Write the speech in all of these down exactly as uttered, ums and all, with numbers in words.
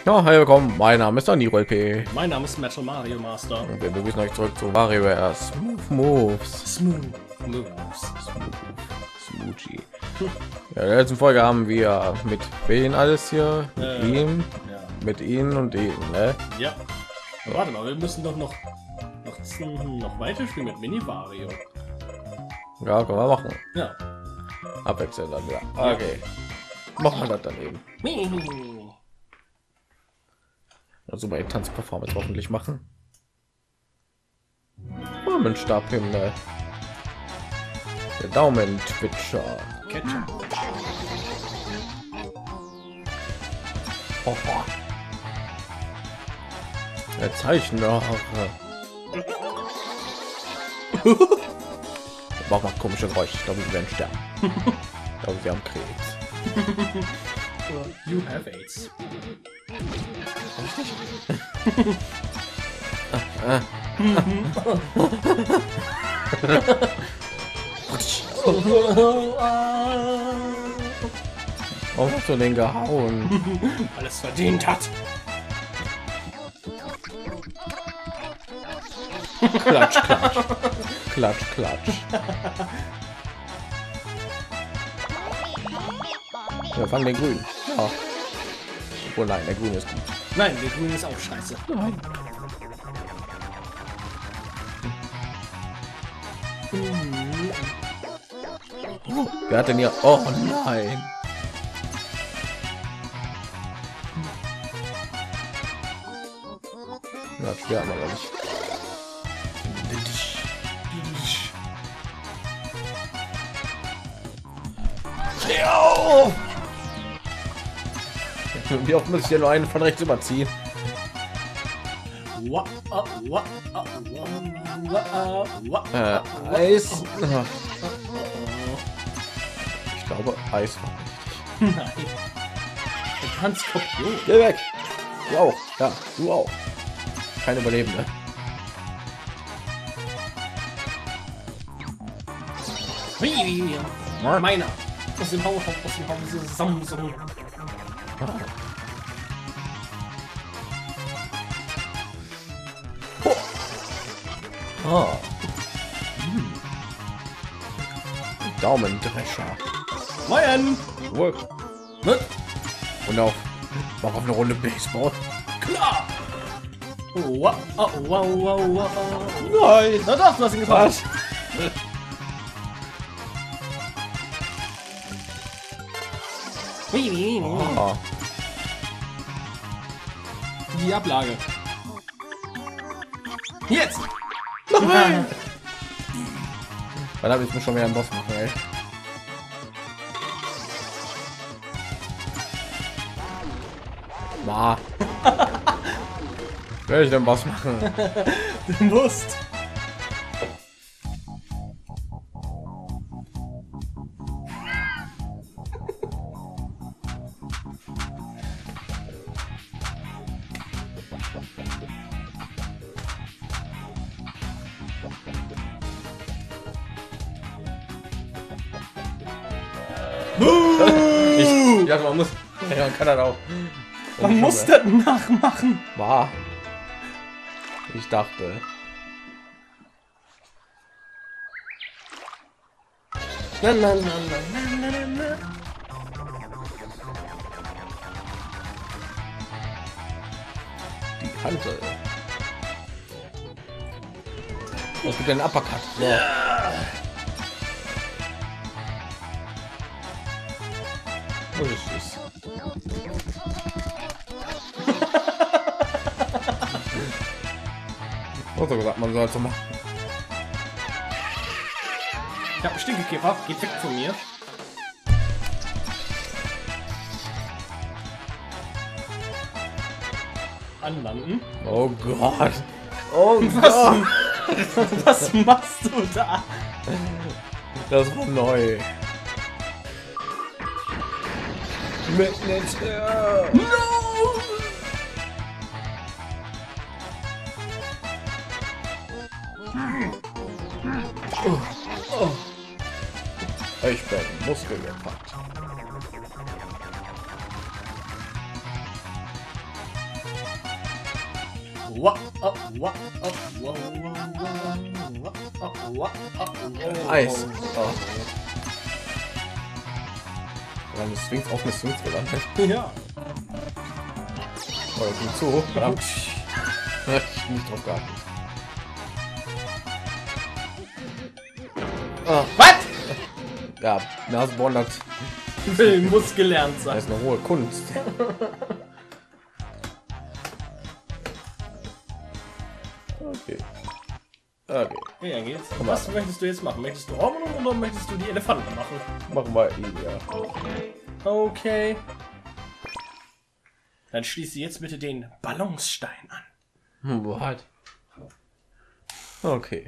Ja, hi, willkommen. Mein Name ist Dani P. Mein Name ist Metal Mario Master. Und wir begrüßen euch zurück zu WarioWare Smooth Moves. Smooth Moves. Smooth. Smoothie. Ja, in der letzten Folge haben wir mit wen alles hier? Mit Äh, ihm, Ja. mit ihnen und ihm, ne? Ja. Warte mal, wir müssen doch noch noch, noch weiterspielen mit Mini Wario. Ja, können wir machen. Ja. Abwechselnd dann wieder. Okay. Machen wir das dann eben. Also bei Tanzperformance hoffentlich machen. Damenstabhymne. Der Daumen-Twitcher. Ketchup. Oh. Der Zeichner. Mach mal komische Geräusche. Ich glaube, wir werden sterben. Ich glaube, wir haben Krebs. You have AIDS. Warum hast du den gehauen? Alles verdient hat. Klatsch, klatsch. Klatsch, klatsch. Wir fangen den Grün. Ja. Oh nein, der Grün ist gut. Nein, der Grün ist auch scheiße. Nein. Oh, wer hat denn hier? Oh nein. Na, schwer aber nicht. Wie oft muss ich hier nur einen von rechts überziehen? Wa- ah, wa- ah, wa- ah, wa- Äh, Eis. Ich glaube, Eis war richtig. Nein. Der kann Skorpion. Geh weg. Du auch. Ja, du auch. Kein Überlebende. Meiner. Aus dem Haus, aus dem Haus Samsung. Ah. Hm. Daumendrescher. Moin. Work. Ne? Und auf. Mach auf eine Runde Baseball. Klar. Wow, oh, wow, wow, wow. Nein. Na doch, du hast ihn getroffen. Was? Ah. Die Ablage. Jetzt. Nein. Dann habe ich mir schon wieder einen Boss machen, ey. Ma. Will ich den Boss machen? Du musst. Ich, ja, man muss. Ja, man kann das auch. Man muss das nachmachen. War. Ich dachte. Na, na, na, na, na, na, na. Die Kante. Es gibt einen Uppercut. So. Wo ist es? So gesagt, man sollte machen. Ich hab einen Stinkekäfer. Geht weg von mir. Anlanden. Oh Gott. Oh Was? Gott. Was machst du da? Das war neu. Mitten ins Air. No! Oh. Oh. Ich bin Muskelgepackt. Eis. Oh. Dann ist Swings auf eine Swings gelandet. Ja. Oh, das ging zu. Verdammt. Ich bin nicht drauf geachtet. Ah. Was? Ja, Nasenbohren hat. Will muss gelernt sein. Das ist eine hohe Kunst. Okay. Okay. Ja, geht's. Was möchtest du jetzt machen? Möchtest du Robben oder möchtest du die Elefanten machen? Machen wir ihn, ja. Okay. Dann schließe jetzt bitte den Ballonsstein an. Hm, what? Okay.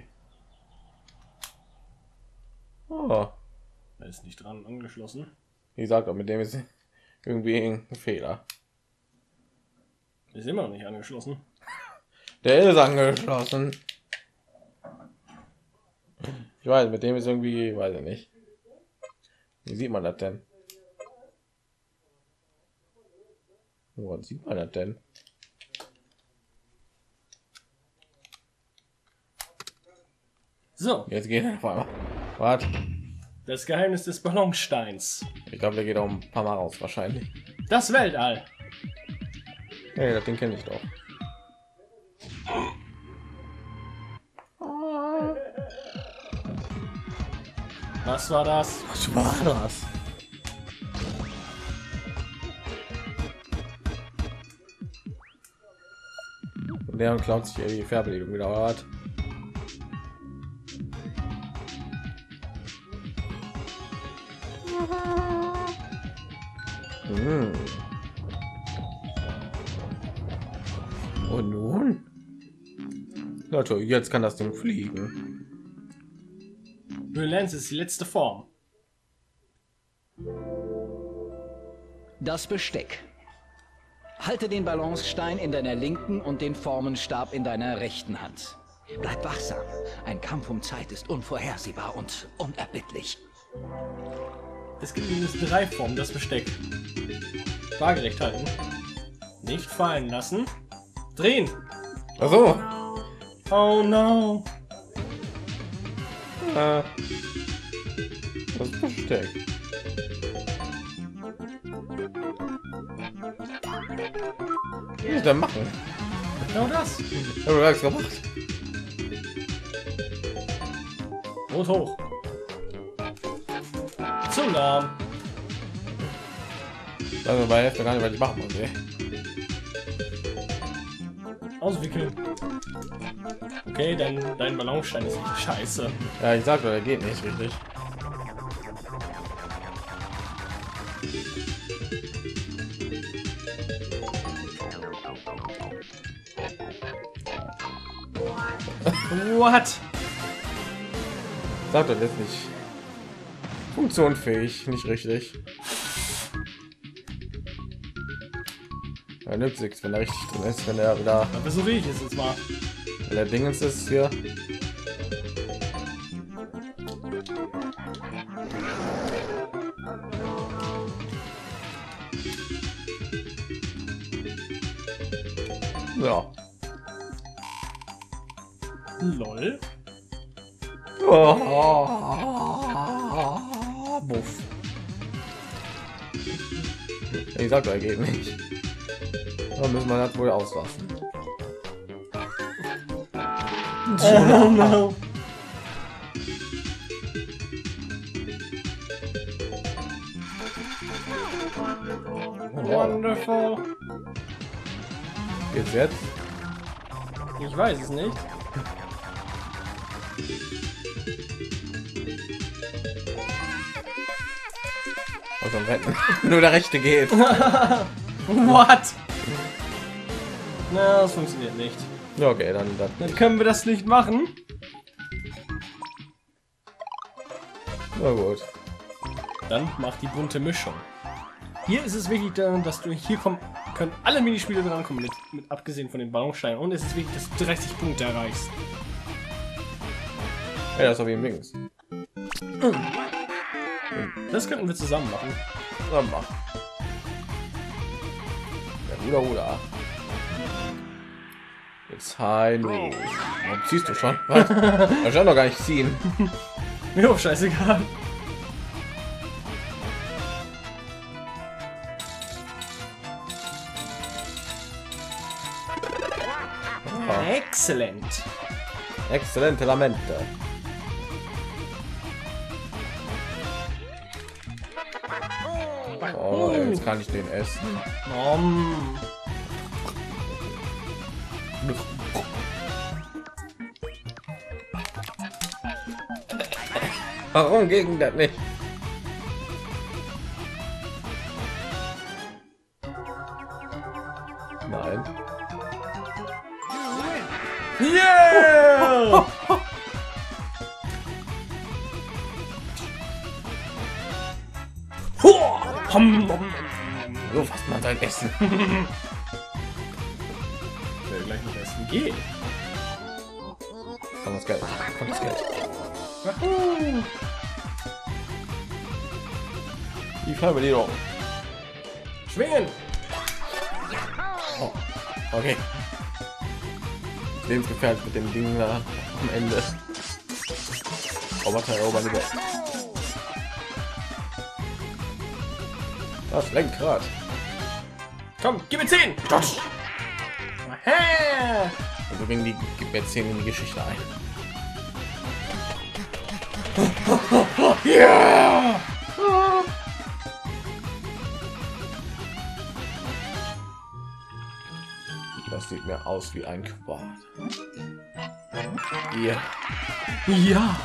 Oh. Er ist nicht dran angeschlossen. Wie gesagt, mit dem ist irgendwie ein Fehler. Ist immer noch nicht angeschlossen. Der ist angeschlossen. Ich weiß, mit dem ist irgendwie, weiß ich nicht. Wie sieht man das denn? Wo sieht man das denn? So. Jetzt geht er auf einmal. Warte. Das Geheimnis des Ballonsteins. Ich glaube, der geht auch ein paar Mal raus, wahrscheinlich. Das Weltall. Hey, das Ding kenne ich doch. Was war das? Was war das? Und der klaut sich die Fährbewegung wieder. Hat. Hm. Und nun? Leute, jetzt kann das Ding fliegen. Brillanz ist die letzte Form. Das Besteck. Halte den Balancestein in deiner linken und den Formenstab in deiner rechten Hand. Bleib wachsam. Ein Kampf um Zeit ist unvorhersehbar und unerbittlich. Es gibt mindestens drei Formen, das Besteck. Waagerecht halten. Nicht fallen lassen. Drehen. Also. Oh no. Äh, das Besteck. Was will ich denn machen? Genau das. Ich habe gar nichts gemacht. Rot hoch. Zu lahm. Also bei Hälfte gar nicht, was ich machen muss. Ey. Auswickeln. Okay, dein, dein Ballonstein ist echt scheiße. Ja, ich sag doch, der geht nicht richtig. What? Sagt er jetzt nicht. Funktionfähig, nicht richtig. Er nützt nichts, wenn er richtig drin ist, wenn er wieder. Dann versuche ich es jetzt mal. Wenn der Dingens ist hier. Ja. Lol. Oh, Buff. Ich sag, er geht nicht. Da müssen wir das wohl auslassen. Oh no. Wonderful. Geht's jetzt? Ich weiß es nicht. Also retten. Nur der rechte geht. What? Na, das funktioniert nicht. Ja, okay, dann, dann Dann können wir das nicht machen. na gut. Dann mach die bunte Mischung. Hier ist es wichtig, dass du hier kommen können alle Minispiele drankommen, mit, mit abgesehen von den Ballonsteinen. Und es ist wichtig, dass du dreißig Punkte erreichst. Ja, das ist wie im Links. Das könnten wir zusammen machen. Dann mach. Ja, Ruder, Ruder. Jetzt hallo. Warum ziehst du schon? Was? Ich kann doch gar nicht ziehen. Mir auch scheißegal. Ah. Exzellent. Exzellente Lamente. Oh, jetzt kann ich den essen. Um. Warum ging das nicht? Nein. Yeah! So fasst man sein Essen. Ich werde gleich noch essen gehen. Komm, das Geld. Komm, das Geld. Die Fallbelegung. Schwingen! Oh, okay. Lebensgefährlich mit dem Ding da am Ende. Roboter erobern die Welt. Das Lenkrad. Komm, gib mir zehn! Dodge. Aha! Und wir bringen die Gebetszenen in die Geschichte ein. Yeah! Das sieht mir aus wie ein Quad. Hier. Ja!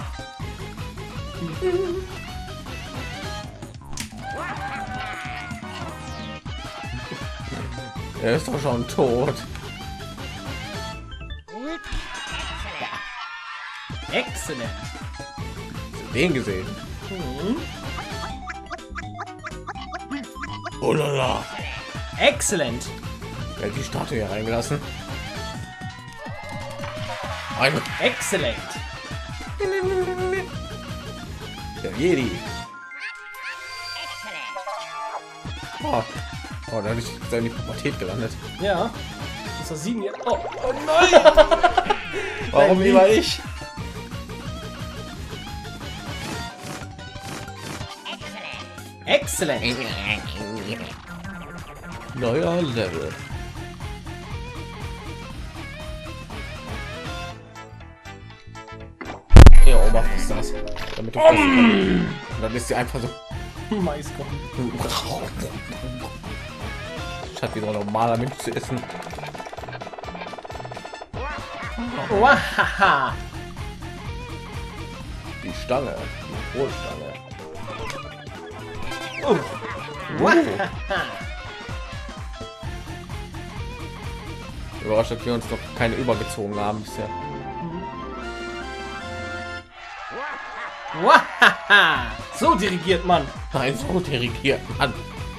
Er ist doch schon tot. Exzellent! Den gesehen. Mhm. Oh la la. Exzellent! Wer hat die Statue hier reingelassen? Ein Exzellent! der Jedi. Oh, oh da habe ich in die Pubertät gelandet. Ja. Das war sieben Jahre. Oh, oh nein! Warum Nein, lieber ich? Exzellent! Neuer Level. Ja, oh, macht es das. Damit du mm. Und dann ist sie einfach so. Maiskorn. Statt wie so ein normaler Mensch zu essen. Wahaha! Die Stange. Die Wohlstange. Oh. Wahaha! Überrascht, dass wir uns noch keine übergezogen haben bisher. Wahaha! So dirigiert man. Nein, so dirigiert man.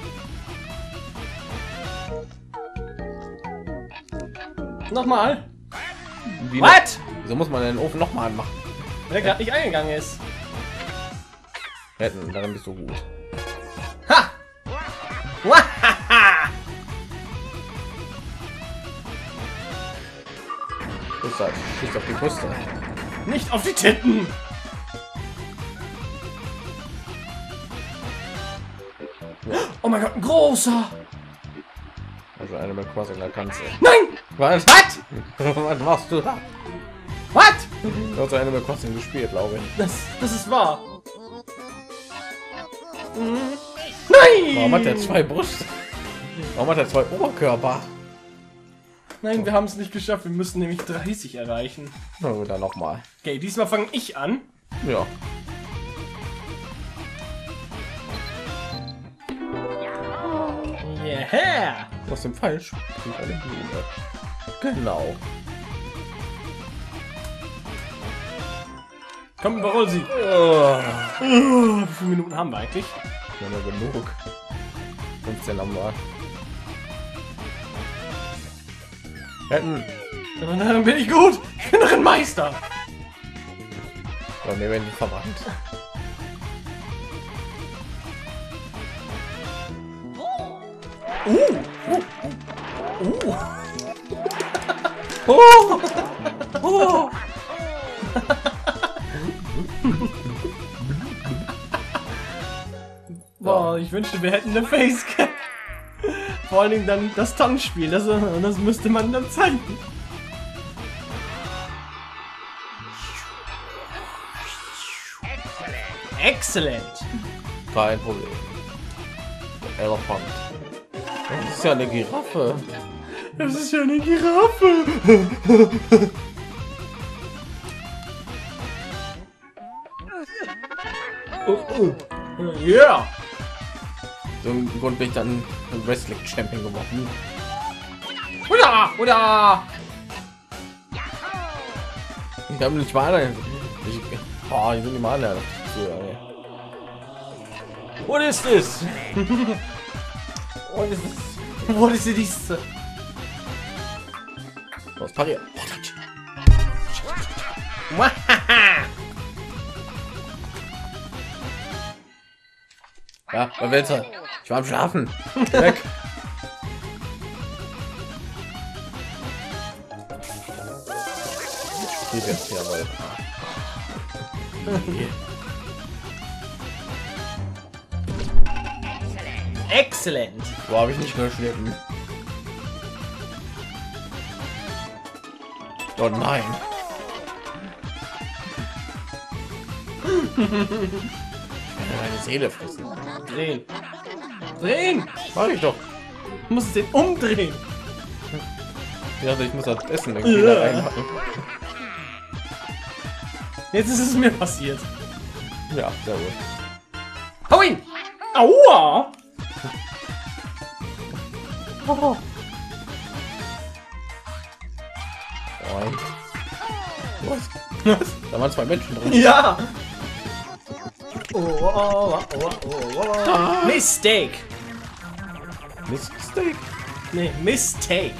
Nochmal. Wie What? Wieso muss man den Ofen noch mal anmachen? Wer gerade nicht eingegangen ist. Retten, darin bist du gut. Ha! Wahaha! Das ist halt, schießt auf die Brüste. Nicht auf die Titten! Oh mein Gott, ein großer! Also eine mit Crossing der Kanzel. Nein! Was? Was? Was machst du da? Was? Du hast eine mit Crossing gespielt, glaube ich. Das, das ist wahr. Mhm. Nein! Warum hat er zwei Brüste? Warum hat er zwei Oberkörper? Nein, wir haben es nicht geschafft. Wir müssen nämlich dreißig erreichen. Na gut, dann noch mal. Okay, diesmal fange ich an. Ja. Yeah! Aus dem Pfeil springt eine Blume. Genau. Komm, überroll sie. Oh. Uh, wie viele Minuten haben wir eigentlich? Ja, nur genug. fünfzehn am Mal. Retten. Dann, dann bin ich gut. Ich bin noch ein Meister. Ja, wir werden verwandt. Uh. Uh. Uh. Oh! Oh! Boah, ich wünschte, wir hätten eine Facecam. Vor allen Dingen dann das Tanzspiel, das, das müsste man dann zeigen. Excellent. Kein Problem. Der Elefant. Das ist ja eine Giraffe. Das ist ja eine Giraffe. Oh, oh. Ja. So im Grund bin ich dann Wrestling Champion geworden. Oder, oder. Ich habe nicht mal alle. Ich, oh, die sind die mal alle. What is this? What is this? What is this? Was pariert? Ja, was willst du? Ich war am Schlafen. Weg. Ich jetzt hier mal. Excellent. Wo habe ich nicht geschnitten? Oh nein. Meine Seele fressen. Drehen. Drehen. Mach ich doch. Du musst den umdrehen. Ich dachte, ich muss das Essen irgendwie da reinmachen. Jetzt ist es mir passiert. Ja, sehr gut. Hau ihn! Aua! Oh. Nein. Was? Was? Da waren zwei Menschen drin. Ja! Oh, oh, oh, oh, oh, oh. Ah. Mistake! Mistake? Nee, Mistake.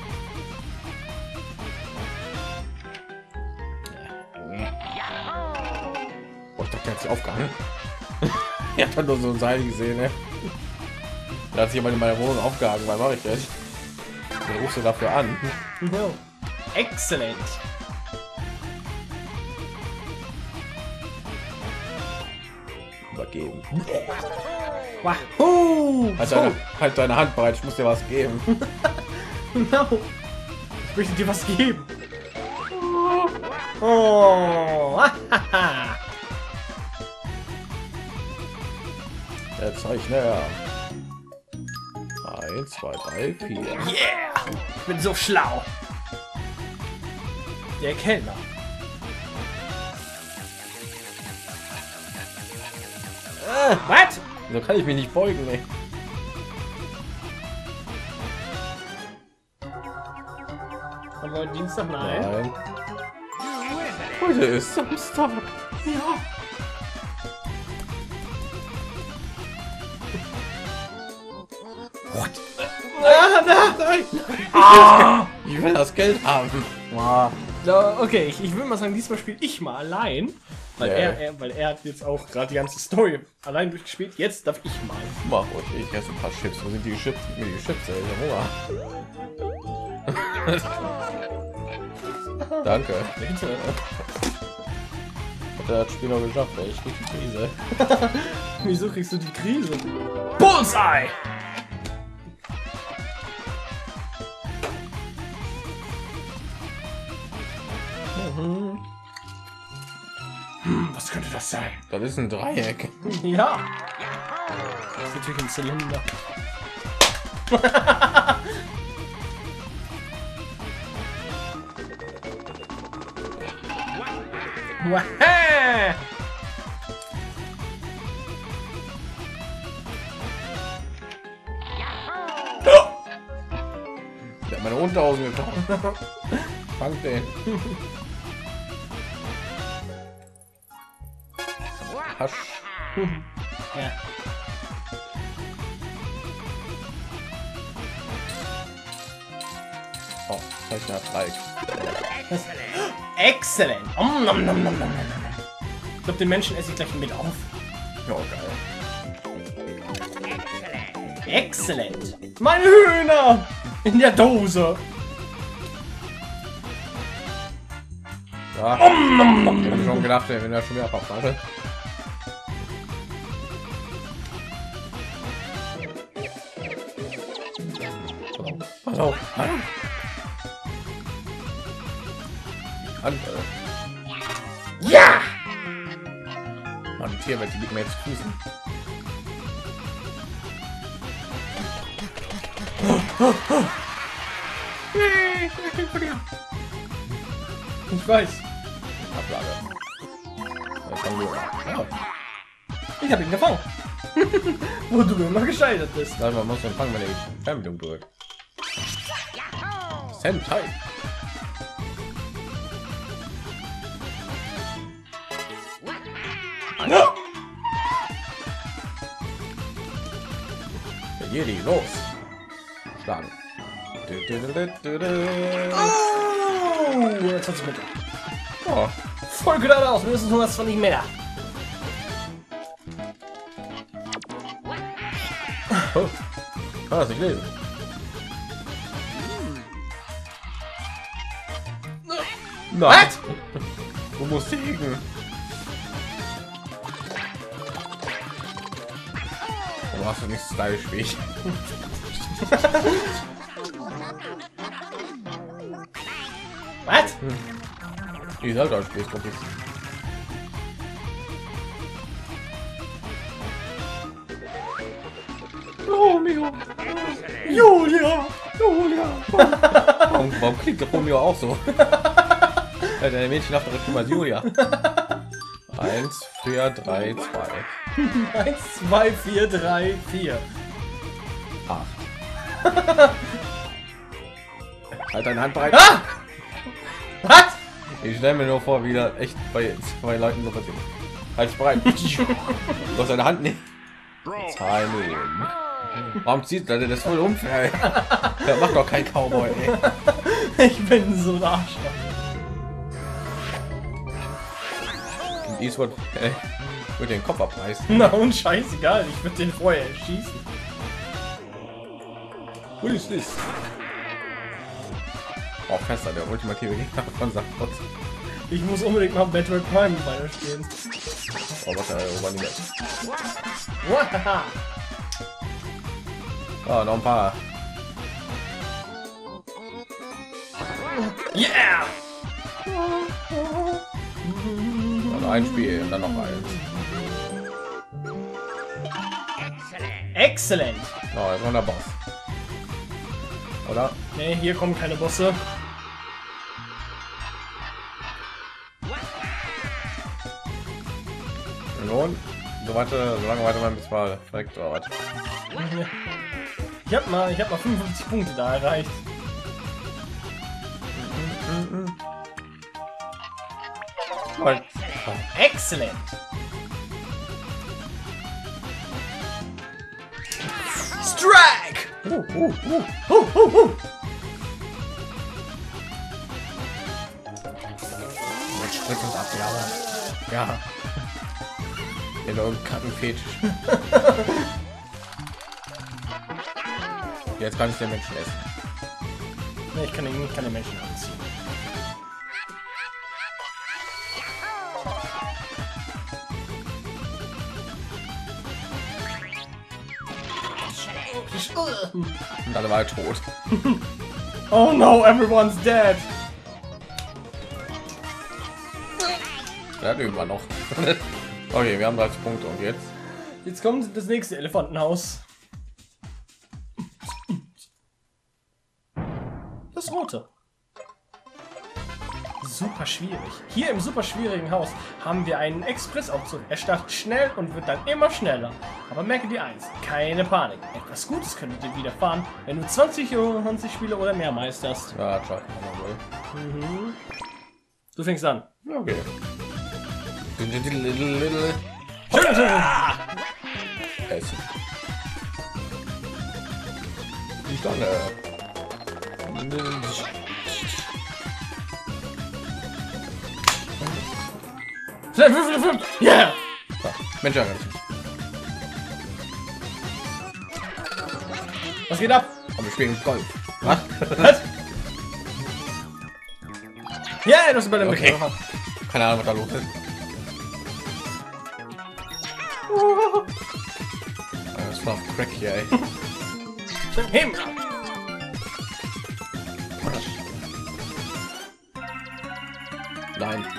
Oh, ich dachte, der hat sich aufgehangen. Er hat nur so ein Seil gesehen, ne? Da hat sich jemand in meiner Wohnung aufgehangen. Was mache ich das? Wen rufst du dafür an? No. Excellent. Übergeben. Wahoo! Halt deine, halt deine Hand bereit, ich muss dir was geben. No. Ich möchte dir was geben. Oh. Der Zeichner. Eins, zwei, drei, vier. Yeah! Ich bin so schlau. Der Kellner. Ah, was? So kann ich mich nicht beugen, ey. Haben wir Dienstag? Nein. Nein. Heute ist Samstag. Ja. What? Ah, nein. Ah. Ich will das Geld haben. Wow. So, okay, ich, ich würde mal sagen, diesmal spiele ich mal allein. Weil, Yeah. er, er, weil er hat jetzt auch gerade die ganze Story allein durchgespielt. Jetzt darf ich mal. Mach ruhig, ich esse ein paar Chips. Wo sind die Chips? Mir die Chips, ey. Ich hab Hunger. Danke. Bitte. Hat er das Spiel noch geschafft, ey. Ich krieg die Krise. Wieso kriegst du die Krise? Bullseye! Mhm. Hm, was könnte das sein? Das ist ein Dreieck. Ja. Das ist natürlich ein Zylinder. Wahä! Der hat meine Unterhosen getan. Fang den. Hasch. Ja. Oh, Zeichner hat Dreieck. Excellent. Om, nom, nom, nom, nom, nom. Ich glaube, den Menschen esse ich gleich mit auf. Ja, geil. Excellent. Meine Hühner in der Dose. Ja, ich hab schon gedacht, wenn er schon wieder abmacht. Hallo. Hallo. Hallo. Ja! Mann, die Tierwelt liegt mir jetzt zu Füßen. Ich weiß. Ablage. Ich habe ihn gefangen. Wo du immer gescheitert bist. Nein, man muss empfangen, wenn die Fernbedienung drückt. Sentai. Ja. Der Jedi, los. Schlagen. Oh, hundertzwanzig Meter. Oh. Voll geradeaus, mindestens hundertzwanzig Meter. Oh. Kann das nicht lesen. Nein. Du musst liegen. Du hast du nicht stylisch wie ich. Was? Die soll doch spielen, kommt jetzt. Romeo. Julia. Julia. Warum, warum klingt der Romeo auch so? Ja, der Mädchen nach der Stimme als Julia. Eins, vier, drei, zwei. Eins, zwei, vier, drei, vier. Acht. Halt deine Hand bereit. Ah! Was? Ich stelle mir nur vor, wie da echt bei zwei Leuten so passiert. Halt bereit. Du hast deine Hand nicht. Timing. Warum zieht er das voll unfair? Der macht doch kein Cowboy. Ey. Ich bin so ein Arschloch. Und Eastwood äh, wird den Kopf abreißen. Na und scheißegal, ich würde den vorher erschießen. Wo ist das? Auch fester, der ultimative Gegner von Sackbots. Ich muss unbedingt mal Metroid Prime weiterspielen. Oh, was er erobern die Welt. Wahaha. Oh, noch ein paar. Yeah! Und ein Spiel und dann noch eins. Excellent! Oh, jetzt kommt der Boss. Oder? Ne, hier kommen keine Bosse. Und so weiter, so lange weiter, bis mal direkt oh, warte. Ich hab mal, ich hab mal fünfundfünfzig Punkte da erreicht. Nein. Excellent! Strike! Uh, uh, uh. Huh, huh, huh. Jetzt springt uns ab, ja. Ja. In irgendeinem Kackenfetisch. Jetzt kann ich den Menschen essen. Ne, ich kann den, ich kann den Menschen anziehen. Und alle war tot. Oh no, everyone's dead! Ja, irgendwann noch. Okay, wir haben dreißig Punkte und jetzt? Jetzt kommt das nächste Elefantenhaus. Das rote. Super schwierig. Hier im super schwierigen Haus haben wir einen Expressaufzug. Er startet schnell und wird dann immer schneller. Aber merke dir eins, keine Panik. Etwas Gutes könnte dir widerfahren, wenn du zwanzig oder zwanzig Spiele oder mehr meisterst. Ja, schaffen wir mal. Mhm. Du fängst an. Okay. Essen. Die Stange. Yeah! So, Mensch, ärgere dich. Was geht ab? Aber wir spielen Golf. Was? Was? Ja, das ist bei dem Okay. Begriff. Keine Ahnung, was da los ist. Das war auf Crack hier, ey. Heben. Nein.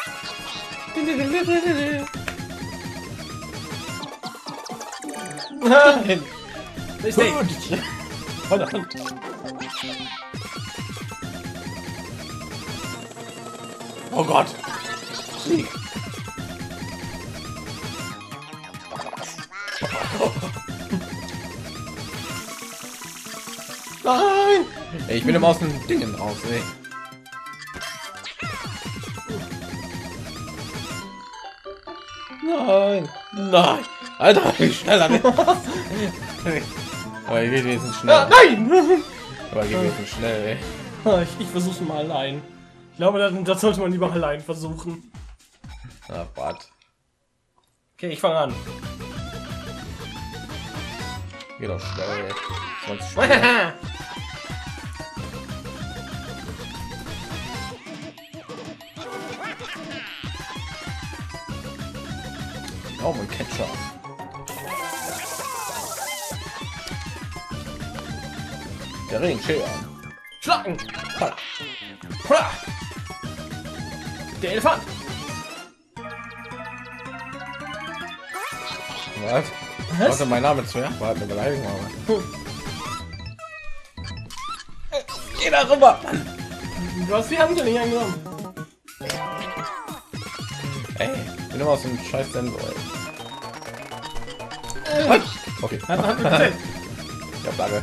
Nein. Ist der- Verdammt. Oh Gott. Sieg. Nein. Ey, ich bin immer aus den Dingen raus, ey. Nein. Nein. Alter, wie schneller. Aber ich geht jetzt schnell. Ah, nein! Aber ich geht jetzt schnell, ey. Ah, Ich, ich versuche mal allein. Ich glaube, das, das sollte man lieber allein versuchen. Ah, warte. Okay, ich fange an. Geht doch schnell, ey. zwanzig Spiele. Oh, mein Ketchup. Der Ring, schön. Schlagen! Hurra! Der Elefant! Was? Was? Was ist mein Name zu? Ja, war halt eine Beleidigung, aber. Geh da rüber! Du hast die Hand nicht angenommen. Ey, ich bin immer aus dem scheiß Sensor, ey. Was? Okay. Hat, hat mir gezählt. Ja, Flagge.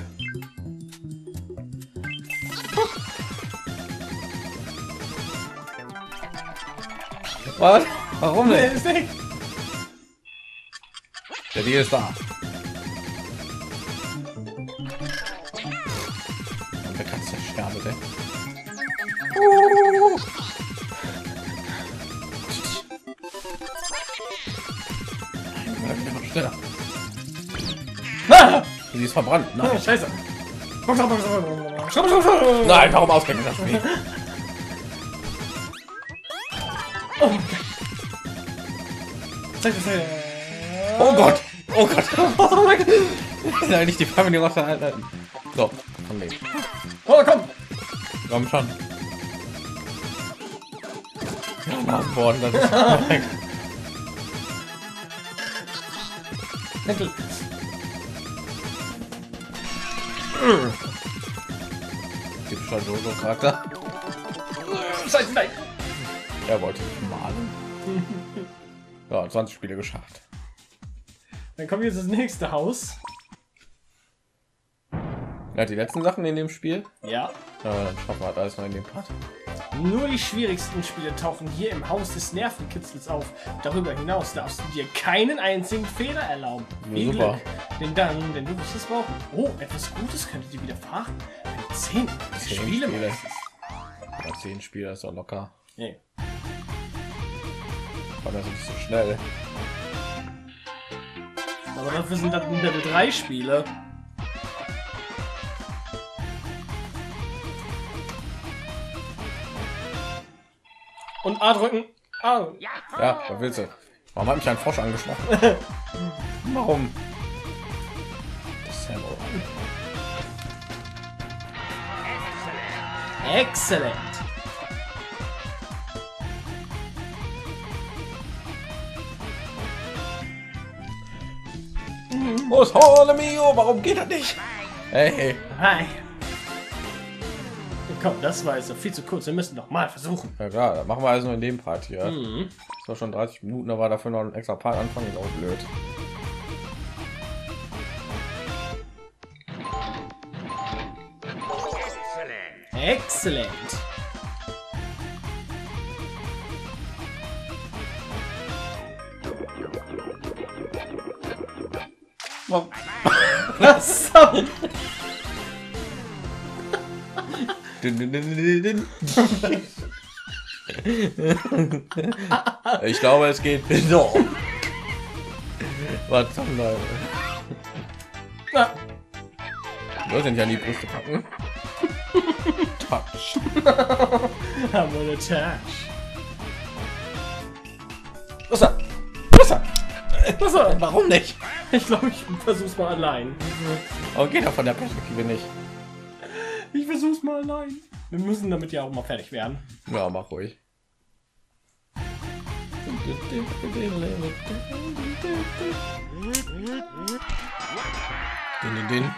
Was? Warum Nee, nicht? ist weg. Der Deal ist da. Und wer kann's denn sterben, bitte? Uh. Nein, schneller. Ah! Sie ist verbrannt. Ah, Nein, Scheiße. Komm, komm, komm, komm, komm, komm, komm, komm. Nein, warum ausgerechnet das Spiel? Zeig das her. Oh Gott! Oh Gott! Oh mein Gott. Nein, nicht die Family raushalten. So, komm nicht. Oh, komm. Komm schon. Ja, worden, das ist perfekt. Henkel. Typischer Jojo-Charakter. Scheiße, nein. Er wollte nicht malen. Ja, zwanzig Spiele geschafft. Dann kommt jetzt das nächste Haus. Ja, die letzten Sachen in dem Spiel. Ja. Ja, dann schaffen wir halt alles noch in dem Part. Nur die schwierigsten Spiele tauchen hier im Haus des Nervenkitzels auf. Darüber hinaus darfst du dir keinen einzigen Fehler erlauben. Viel Super. Glück, denn dann, denn du wirst es brauchen. Oh, etwas Gutes könnte dir widerfahren. Wenn du zehn, Zehn Spiele Spiele. machst. Ja, zehn Spiele ist doch locker. Nee. War das nicht so schnell. Aber dafür sind das Level drei Spiele. Und A drücken. A. Ja, was willst du? Warum hat mich ein Frosch angesprochen? Warum? Das ist ja wohl. Excellent. Was hole mio? Warum geht das nicht? Hey, Hi. Komm, das war jetzt doch viel zu kurz. Wir müssen doch mal versuchen. ja klar, das machen wir also in dem Part hier. Mhm. Das war schon dreißig Minuten, da war dafür noch ein extra Part anfangen, ist auch blöd. Excellent. Was? Din, din, din, din, din. Ich glaube, es geht so. Was zum Teufel? Na, Wir sind ja in die Brüste packen. Touch. I'm on attach. Was ist er? Was ist er? Was er? Warum nicht? Ich glaube, ich versuch's mal allein. Aber geht doch von der Perspektive nicht. Ich versuch's mal allein. Wir müssen damit ja auch mal fertig werden. Ja, mach ruhig. Den, den, den.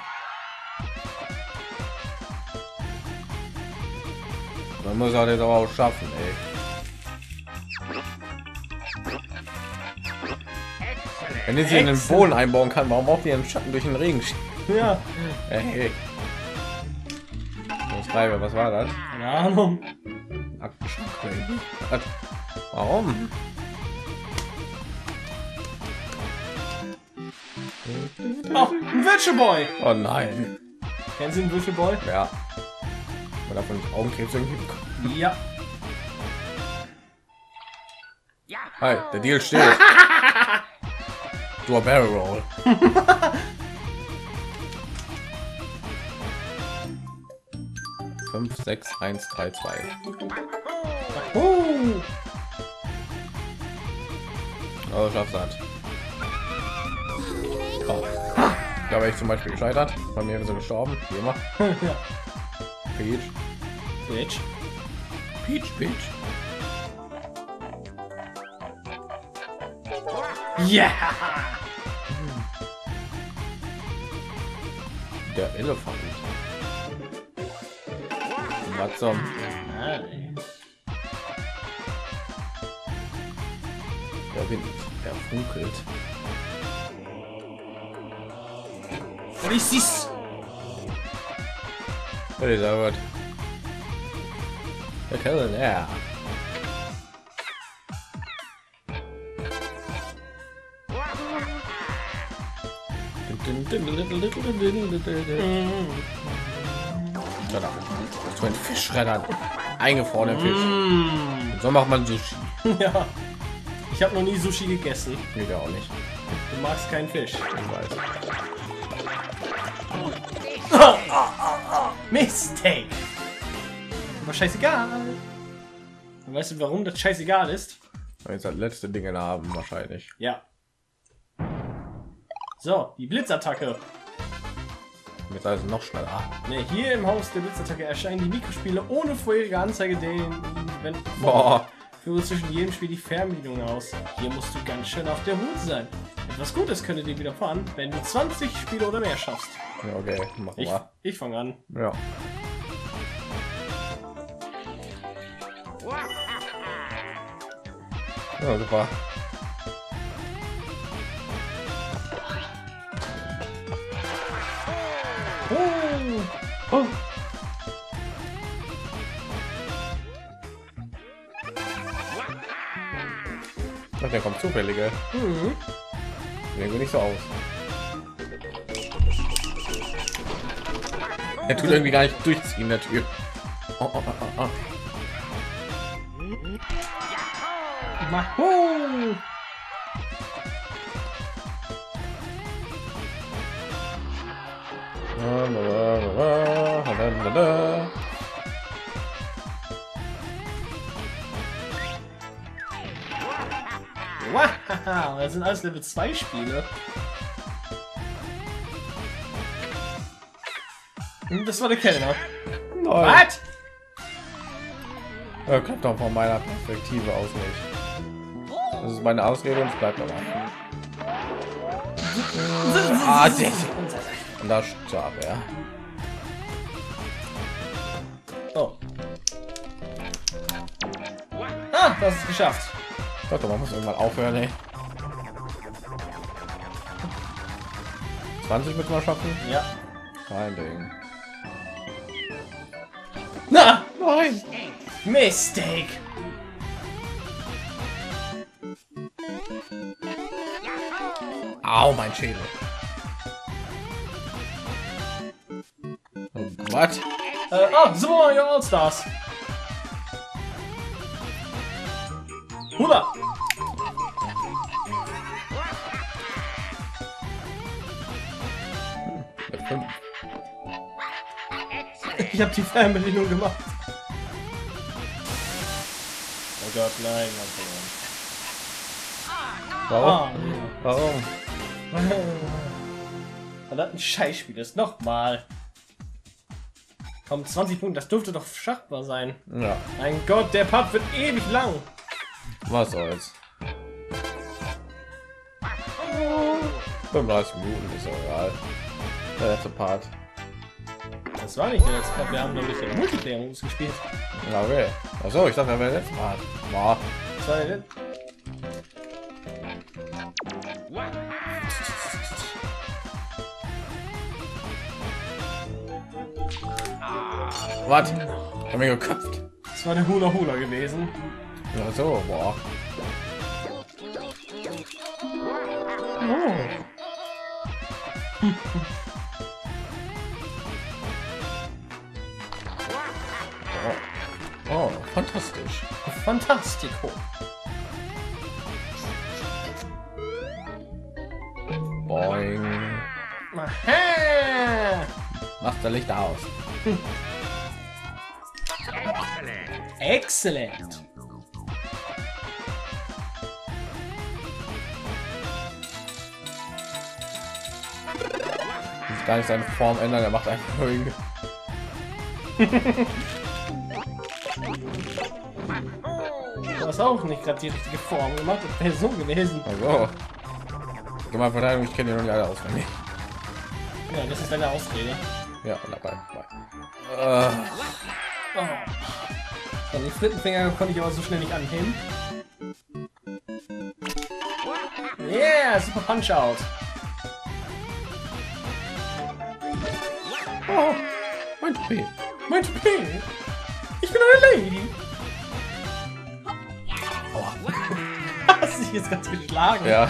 Man muss er das aber auch schaffen, ey. Wenn ich sie in den Boden einbauen kann, warum auch die im Schatten durch den Regen schieben? Ja. Hey. Schreibe, was war das? Keine Ahnung. Aktenschrank. Was? Warum? Oh, ein Virtual Boy. Oh nein. Kennen Sie einen Virtual Boy? Ja. Man davon nicht Augenkrebs irgendwie bekommen. Ja. Hi, der Deal steht. Du Barrel Roll. fünf, sechs, eins, drei, zwei. Oh. Oh, schaffst das. Oh. Da wäre ich zum Beispiel gescheitert. Bei mir ist er gestorben. Wie immer. Ja. Peach. Bitch. Peach, Peach. Ja. Der Elefant. Was zum? Nein. Der Wind, er funkelt. Was ist das? Was ist das? Der Kerl, ja. Das ist ein Fischschredder. Eingefrorene Fisch. Mm. So macht man Sushi. Ja. Ich habe noch nie Sushi gegessen. Geht ja auch nicht. Du magst keinen Fisch. Ich weiß. Oh, oh, oh, oh. Mistake. Aber scheißegal. Weißt du, warum das scheißegal ist? Weil jetzt das letzte Dinge haben wahrscheinlich. Ja. So, die Blitzattacke. Jetzt also noch schneller. Ne, hier im Haus der Blitzattacke erscheinen die Mikrospiele ohne vorherige Anzeige, den wenn Boah. führe zwischen jedem Spiel die Fernbedienung aus. Hier musst du ganz schön auf der Hut sein. Etwas Gutes könnte dir widerfahren, wenn du zwanzig Spiele oder mehr schaffst. Ja, okay, mach Ich, mal. ich fange an. Ja. Ja, super. Oh. Oh. Ach, der kommt zufällige. Mhm. Sehen nicht so aus. Er tut irgendwie gar nicht durchziehen, der Tür. Oh, oh, oh, oh. Mach. Oh. Wow, das sind alles Level zwei Spiele. Das war der Kellner. Was? Ja, klappt doch von meiner Perspektive aus nicht. Das ist meine Ausrede und es bleibt dabei. Ah, und da starb er. Oh. Ah, das ist geschafft. Gott, man muss irgendwann aufhören, ey. zwanzig mit mal schaffen? Ja. Kein Ding. Na! Nein! Mistake! Au, mein Schädel. Oh, was? Äh, oh, Super Mario All-Stars. Hula! Ich habe die Fernbedienung gemacht. Gott, nein. Warum? Ah. Warum? Das ein Scheißspiel ist. Nochmal. Komm, zwanzig Punkte, das dürfte doch schaffbar sein. Ja. Mein Gott, der Part wird ewig lang. Was soll's? fünfunddreißig Minuten ist auch egal. Der letzte Part. Das war nicht der letzte Part, wir haben nämlich den Multiplayer-Modus gespielt. Ja, okay. Achso, ich dachte, wir wäre der letzte Part. Boah. Das war der Was? Ich hab mich geköpft. Das war der Hula Hula gewesen. Ja, so, boah. Oh. Oh, oh, fantastisch. Fantastico. Boing. Aha. Machst du Licht aus. Excellent. Muss gar nicht seine Form ändern, er macht einfach nur irgendwie. Du hast auch nicht gerade die richtige Form gemacht, das wäre so gewesen. Also. Gemein Verteidigung, ich kenne die noch nicht alle auswendig. Ja, das ist deine Ausrede. Ja, dabei. dabei. Äh, Oh. So, die Frittenfinger konnte ich aber so schnell nicht anheben. Yeah, super Punch Out. oh, mein P. Mein P. Ich bin eine Lady. Aua. Hast dich jetzt ganz geschlagen? Ja.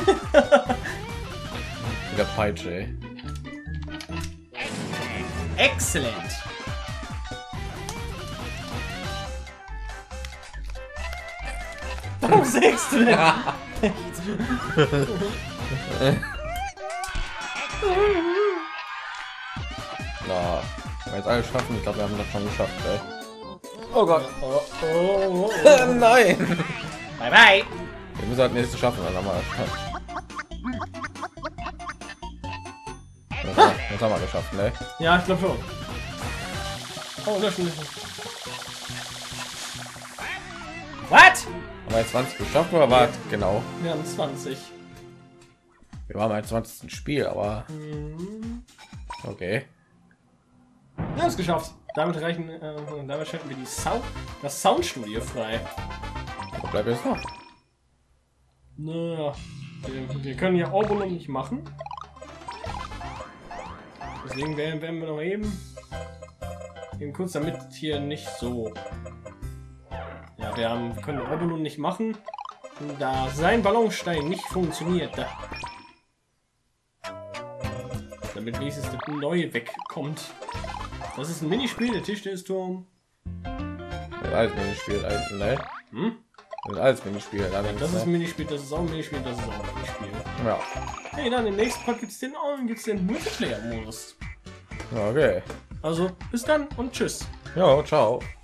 Wieder Peitsche, ey. Excellent. Warum sägst du denn? Na, wenn wir jetzt alles schaffen, ich glaube, wir haben das schon geschafft, ey. Oh Gott. Oh, oh, oh. Nein! Bye bye. Wir müssen halt nächstes schaffen, dann haben wir das geschafft. Das haben wir- das haben wir geschafft, ne? Ja, ich glaube schon. Oh, löschen, löschen. What? Haben wir jetzt zwanzig geschafft oder war genau? Wir haben zwanzig. Wir waren beim zwanzigsten Spiel, aber okay. Wir haben es geschafft. Damit reichen, äh, damit schalten wir die Sound, das Soundstudio frei. Wo bleibt jetzt noch? Naja, wir, wir können ja Obolum nicht machen. Deswegen werden, werden wir noch eben, eben kurz, damit hier nicht so. Ja, wir haben, wir können Obolum nicht machen, da sein Ballonstein nicht funktioniert. Da, damit wenigstens das neue wegkommt. Das ist ein Minispiel, der Tischtennisturm. Das ist alles Minispiel, eigentlich, ne? Hm? Das ist alles Minispiel. allerdings, Das ist ein ne? Minispiel, das ist auch ein Minispiel, das ist auch ein Minispiel. Ja. Hey, dann im nächsten Part gibt es den, oh, gibt's den Multiplayer-Modus. Okay. Also, bis dann und tschüss. Jo, ciao.